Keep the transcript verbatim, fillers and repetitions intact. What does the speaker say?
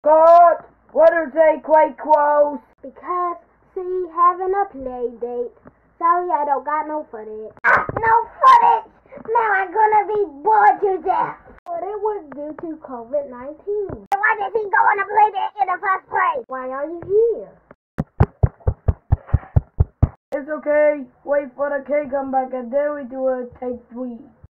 God, what is a Quack quote? Because she having a play date. Sorry, I don't got no footage. Ah, no footage! Now I'm gonna be bored to death. But it was due to COVID nineteen. Why did he go on a play date in the first place? Why are you here? It's okay. Wait for the cake come back and then we do a take three.